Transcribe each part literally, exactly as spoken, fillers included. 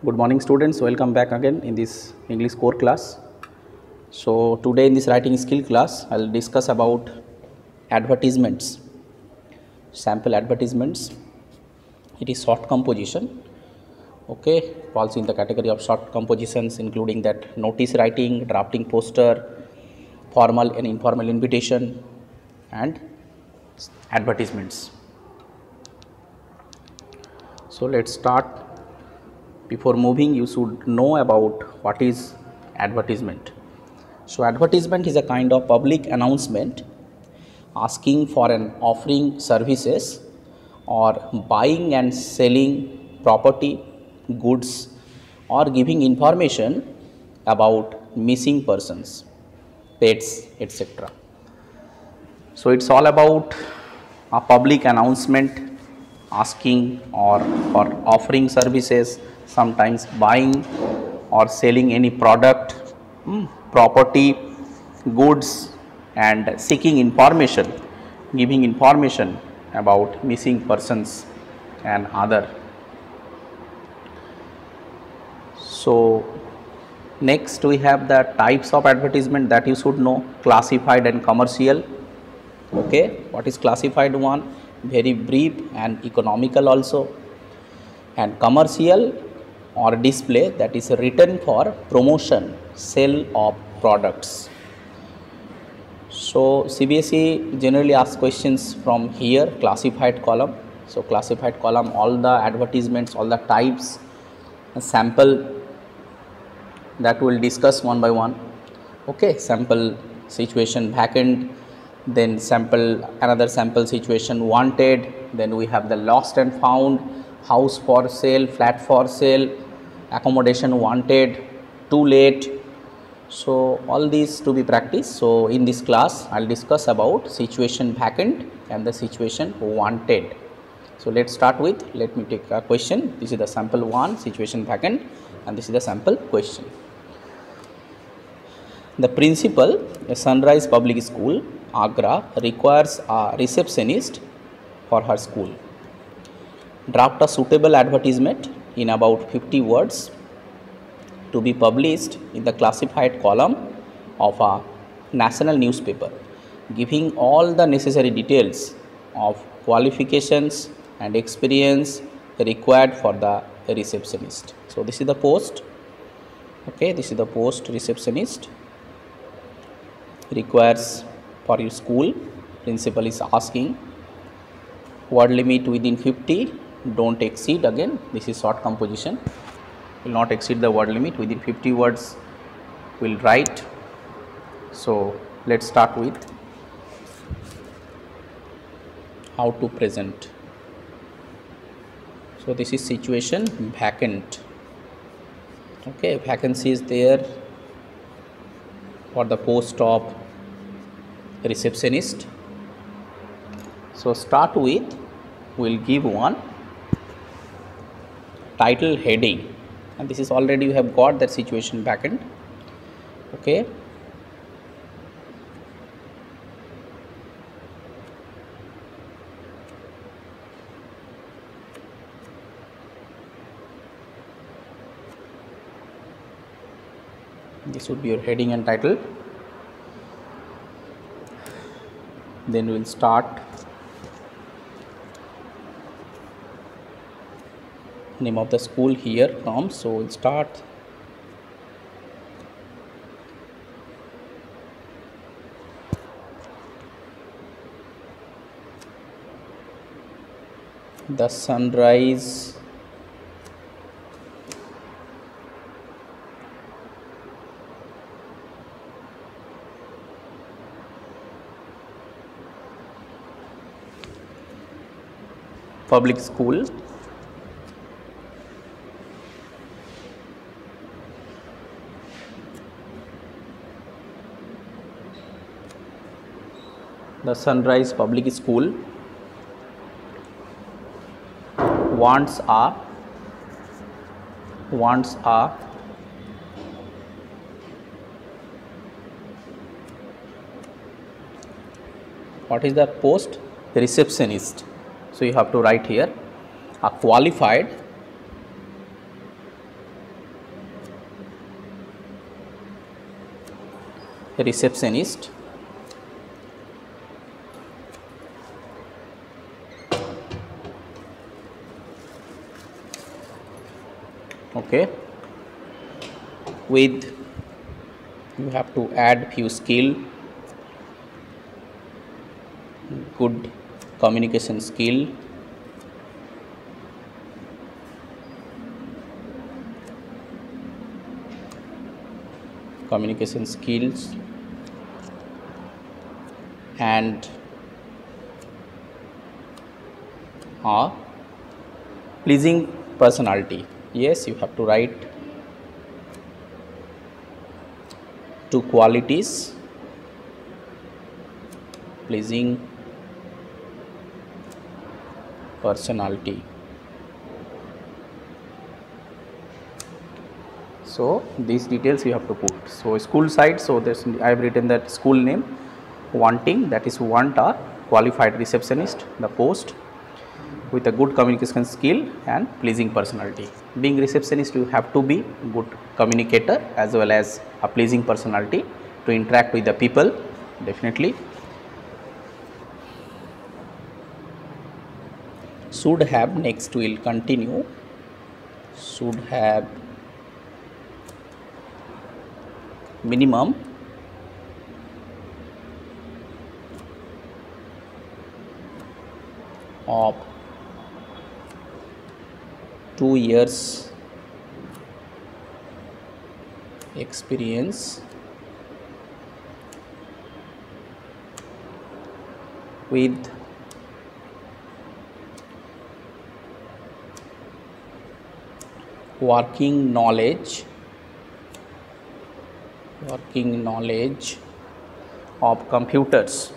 Good morning students, welcome back again in this English core class. So today in this writing skill class I will discuss about advertisements, sample advertisements. It is short composition, okay, falls in the category of short compositions including that notice writing, drafting poster, formal and informal invitation and advertisements. So let's start. Before moving, you should know about what is advertisement. So advertisement is a kind of public announcement asking for an offering services or buying and selling property, goods or giving information about missing persons, pets, et cetera. So it's all about a public announcement asking or for offering services, sometimes buying or selling any product, hmm, property, goods and seeking information, giving information about missing persons and other. So next we have the types of advertisement that you should know: classified and commercial. Okay, what is classified one? Very brief and economical also. And commercial or display, that is written for promotion, sale of products. So C B S E generally asks questions from here, classified column. So classified column, all the advertisements, all the types, a sample that we will discuss one by one. Okay, sample situation vacant, then sample another sample situation wanted, then we have the lost and found, house for sale, flat for sale, accommodation wanted, too late. So all these to be practiced. So in this class I will discuss about situation vacant and the situation wanted. So let's start with, let me take a question. This is the sample one, situation vacant, and this is the sample question. The principal, a Sunrise Public School, Agra, requires a receptionist for her school. Draft a suitable advertisement in about fifty words to be published in the classified column of a national newspaper, giving all the necessary details of qualifications and experience required for the receptionist. So this is the post. Okay, this is the post receptionist. Requires for your school. Principal is asking, word limit within fifty, don't exceed. Again, this is short composition, will not exceed the word limit, within fifty words will write. So let's start with how to present. So this is situation vacant. Okay, vacancy is there for the post of receptionist. So start with, we will give one title heading, and this is already you have got that situation vacant. Okay, this would be your heading and title. Then we will start name of the school here comes. So we'll start the Sunrise Public School. The Sunrise Public School wants a wants a what is the post? Receptionist. So you have to write here a qualified receptionist. Okay, with you have to add few skill, good communication skill, communication skills and a pleasing personality. Yes, you have to write two qualities: pleasing personality. So these details you have to put. So school side, so this I have written that school name, wanting, that is want a qualified receptionist, the post with a good communication skill and pleasing personality. Being receptionist, you have to be good communicator as well as a pleasing personality to interact with the people, definitely. Should have, next we will continue. Should have minimum of two years experience with working knowledge working knowledge of computers.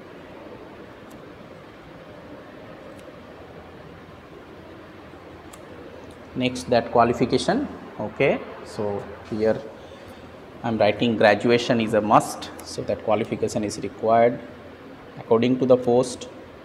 Next, that qualification. Okay, so here I am writing graduation is a must, so that qualification is required according to the post.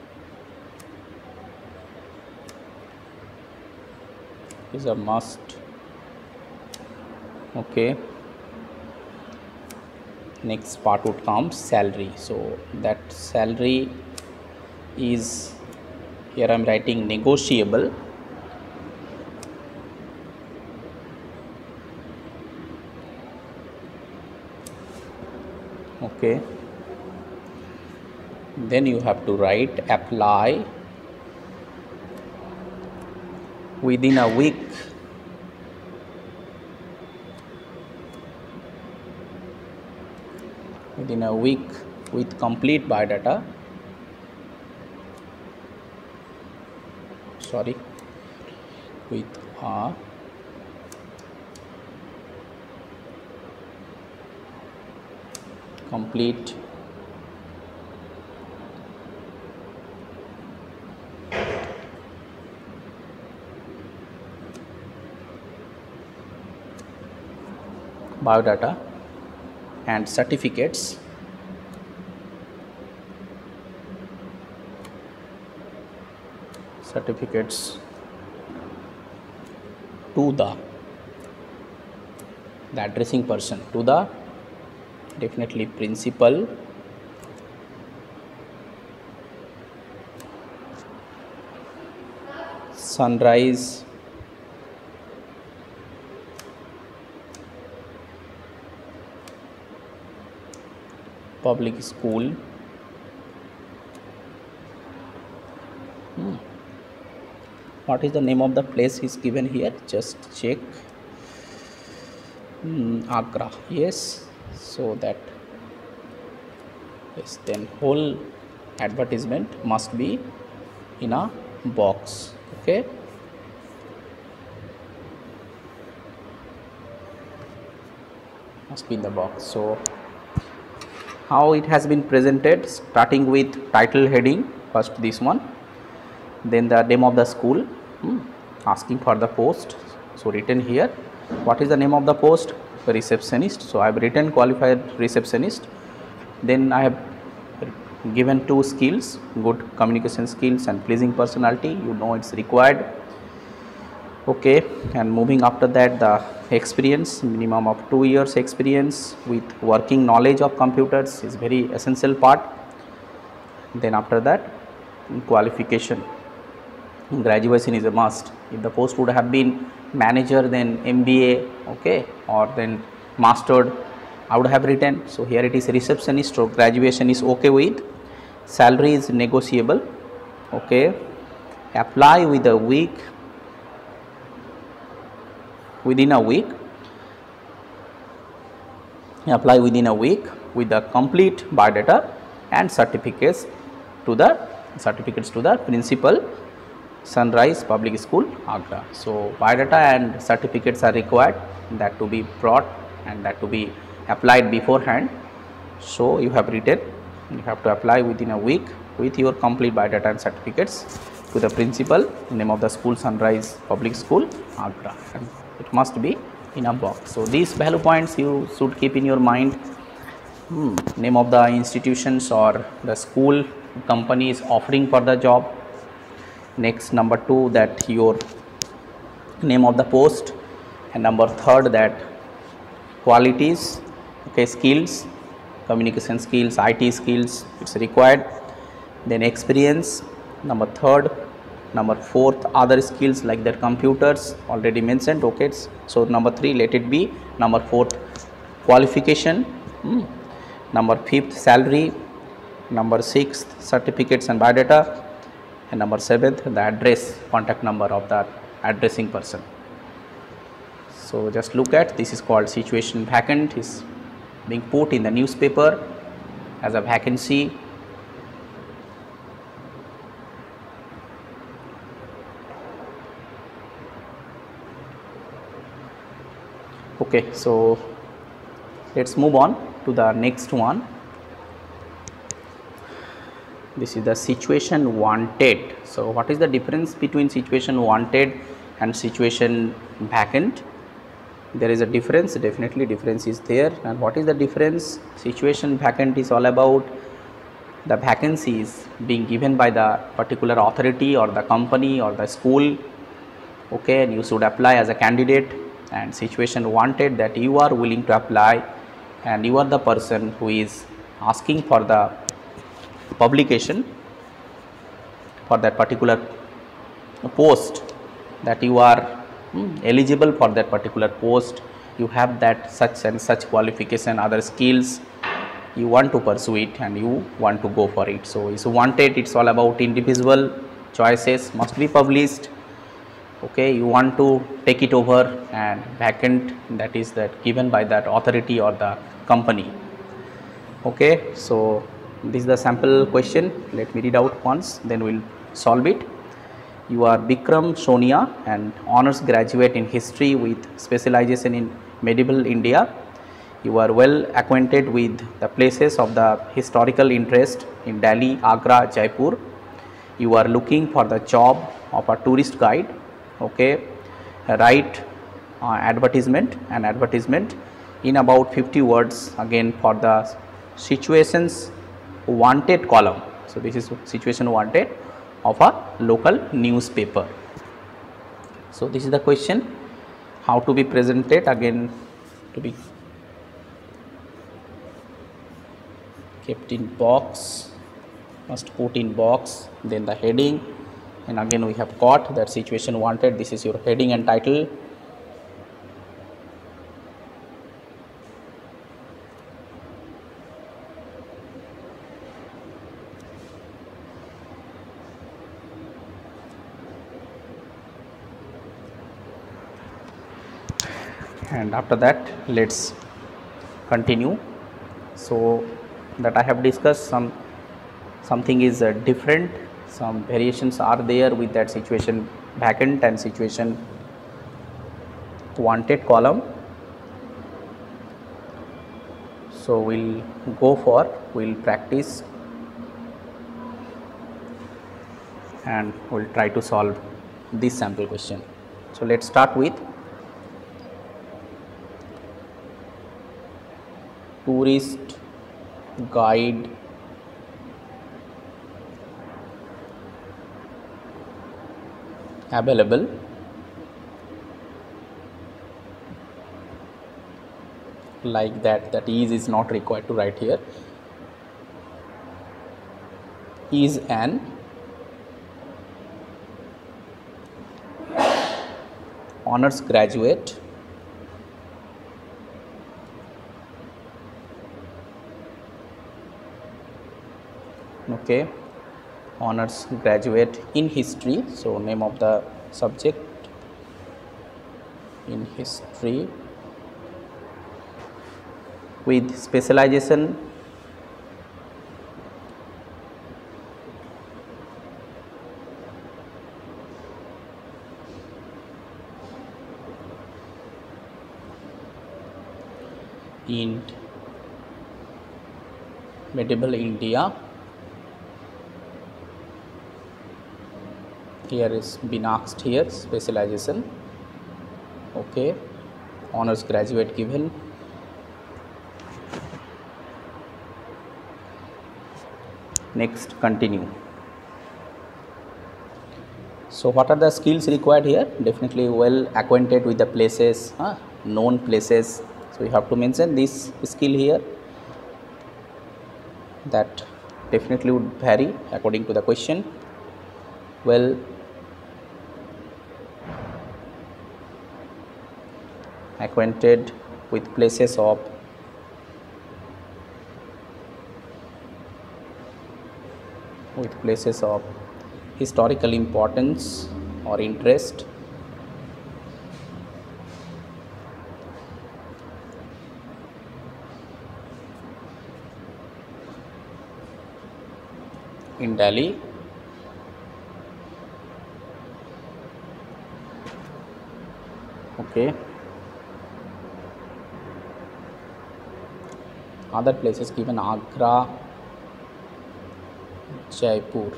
Is a must. Okay, next part would come salary. So that salary is, here I am writing negotiable. Okay, then you have to write apply within a week. Within a week with complete biodata. Sorry, with a complete biodata and certificates. Certificates to the the addressing person, to the definitely principal, Sunrise Public School. Hmm. What is the name of the place is given here? Just check. Hmm, Agra. Yes. So that, yes, then whole advertisement must be in a box. Okay, must be in the box. So how it has been presented, starting with title heading, first this one, then the name of the school, hmm, asking for the post. So written here, what is the name of the post? Receptionist. So I have written qualified receptionist. Then I have given two skills, good communication skills and pleasing personality. You know it's required. Okay, and moving after that, the experience, minimum of two years experience with working knowledge of computers is very essential part. Then after that, qualification, graduation is a must. If the post would have been manager, then M B A, okay, or then mastered, I would have written. So here it is receptionist, so graduation is okay with. Salary is negotiable, okay. Apply with a week, within a week, apply within a week with the complete biodata and certificates to the certificates to the principal, Sunrise Public School, Agra. So biodata and certificates are required, that to be brought and that to be applied beforehand. So you have written, you have to apply within a week with your complete biodata and certificates to the principal, name of the school, Sunrise Public School, Agra, and it must be in a box. So these value points you should keep in your mind. Hmm, name of the institutions or the school company is offering for the job. Next, number two, that your name of the post, and number third, that qualities, okay, skills, communication skills, I T skills, it's required. Then experience, number third. Number fourth, other skills like that computers, already mentioned, okay. So number three, let it be. Number fourth, qualification. Hmm. Number fifth, salary. Number sixth, certificates and biodata. And number seventh, the address, contact number of the addressing person. So just look at, this is called situation vacant, is being put in the newspaper as a vacancy. Okay, so let's move on to the next one. This is the situation wanted. So what is the difference between situation wanted and situation vacant? There is a difference, definitely difference is there. And what is the difference? Situation vacant is all about the vacancies being given by the particular authority or the company or the school, okay, and you should apply as a candidate. And situation wanted, that you are willing to apply and you are the person who is asking for the publication for that particular post, that you are hmm, eligible for that particular post, you have that such and such qualification, other skills, you want to pursue it and you want to go for it. So it's wanted, it's all about individual choices must be published, okay, you want to take it over. And vacant, that is that given by that authority or the company, okay. So this is the sample question, let me read out once, then we'll solve it. You are Bikram Sonia, and honors graduate in history with specialization in medieval India. You are well acquainted with the places of the historical interest in Delhi, Agra, Jaipur. You are looking for the job of a tourist guide, okay. Write uh, advertisement and advertisement in about fifty words again for the situations wanted column. So this is situation wanted of a local newspaper. So this is the question, how to be presented, again to be kept in box, must put in box, then the heading, and again we have got that situation wanted, this is your heading and title. And after that, let's continue. So that I have discussed, some something is uh, different, some variations are there with that situation vacant and situation wanted column. So we'll go for, we'll practice and we'll try to solve this sample question. So let's start with tourist guide available like that, that is is not required to write here. Is an honors graduate okay, honors graduate in history, so name of the subject in history with specialization in medieval India. Here is been asked here specialization. Okay, honors graduate given. Next, continue. So what are the skills required here? Definitely well acquainted with the places, huh? known places. So you have to mention this skill here. That definitely would vary according to the question. Well acquainted with places of with places of historical importance or interest. In Delhi. Okay. Other places given Agra, Jaipur.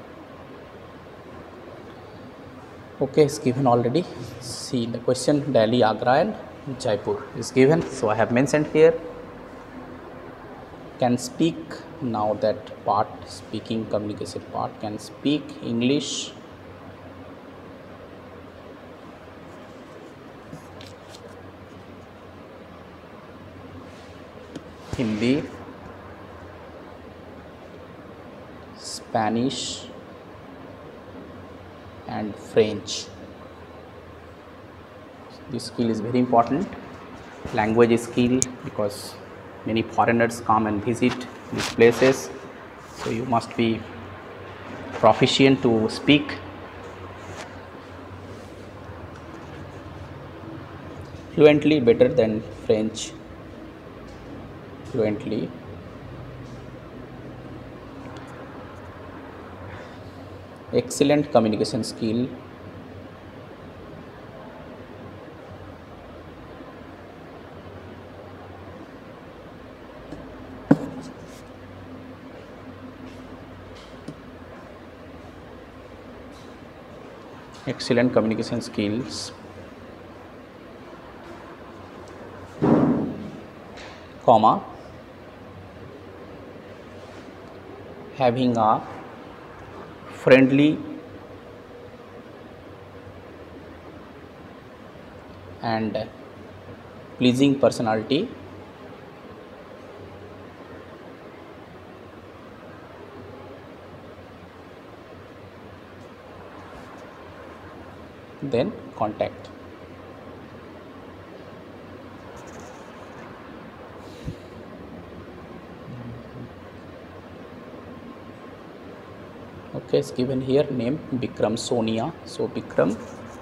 Okay, it's given already. See in the question, Delhi, Agra and Jaipur is given. So I have mentioned here. Can speak, now that part, speaking communication part, can speak English, Hindi, Spanish and French. This skill is very important, language skill, because many foreigners come and visit these places, so you must be proficient to speak fluently, better than French fluently. Excellent communication skill, excellent communication skills, comma, having a friendly and pleasing personality, then contact. Okay, it's given here name Bikram Sonia. So Bikram,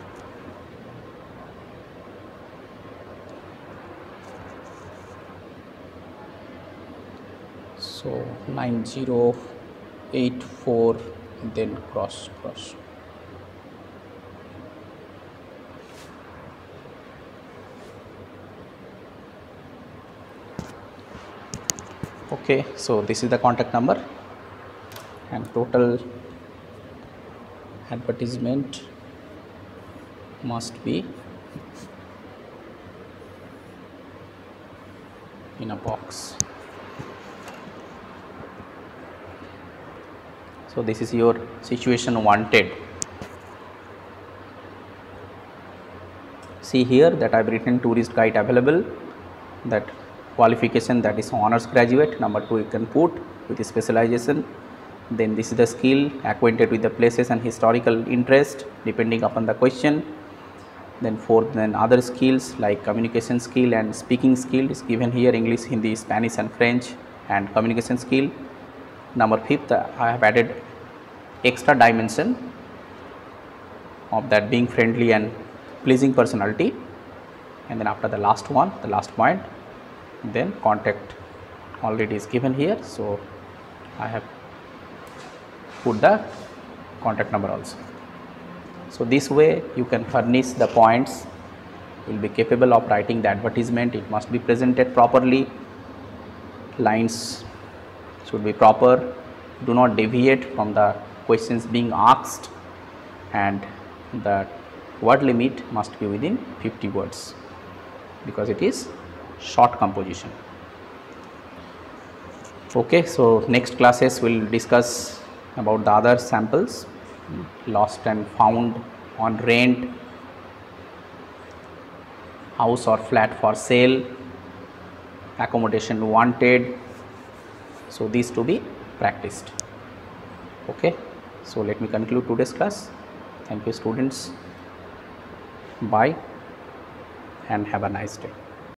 so nine zero eight four, then cross cross. Okay, so this is the contact number, and total advertisement must be in a box. So this is your situation wanted. See here that I have written tourist guide available, that qualification, that is honors graduate. Number two, you can put with specialization. Then this is the skill, acquainted with the places and historical interest depending upon the question. Then fourth, then other skills like communication skill and speaking skill is given here, English, Hindi, Spanish and French, and communication skill. Number fifth, I have added extra dimension of that being friendly and pleasing personality. And then after the last one, the last point, then contact already is given here, so I have put the contact number also. So this way you can furnish the points, you will be capable of writing the advertisement. It must be presented properly, lines should be proper, do not deviate from the questions being asked, and the word limit must be within fifty words because it is short composition. Okay, so next classes we will discuss about the other samples, lost and found, on rent, house or flat for sale, accommodation wanted. So these to be practiced. Okay, so let me conclude today's class. Thank you students, bye and have a nice day.